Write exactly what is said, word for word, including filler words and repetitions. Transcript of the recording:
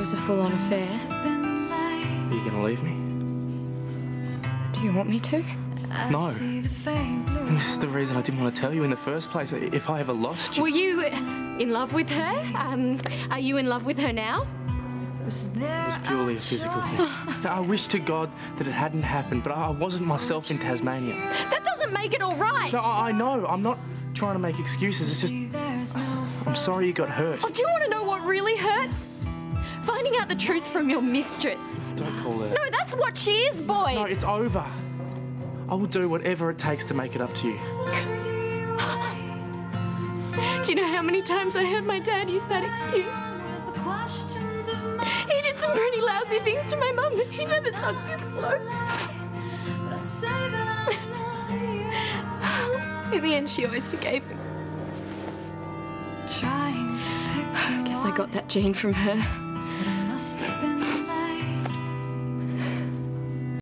was a full-on affair. Are you going to leave me? Do you want me to? No. And this is the reason I didn't want to tell you in the first place. If I ever lost you... Were you in love with her? Um, are you in love with her now? It was purely a physical thing. I wish to God that it hadn't happened, but I wasn't myself in Tasmania. That doesn't make it all right. No, I I know. I'm not trying to make excuses. It's just... I'm sorry you got hurt. Oh, do you want to know what really hurts? Finding out the truth from your mistress. Don't call her. No, that's what she is, Boyd. No, it's over. I will do whatever it takes to make it up to you. Do you know how many times I heard my dad use that excuse? He did some pretty lousy things to my mum, but he never sunk this low. In the end, she always forgave him. I guess I got that gene from her.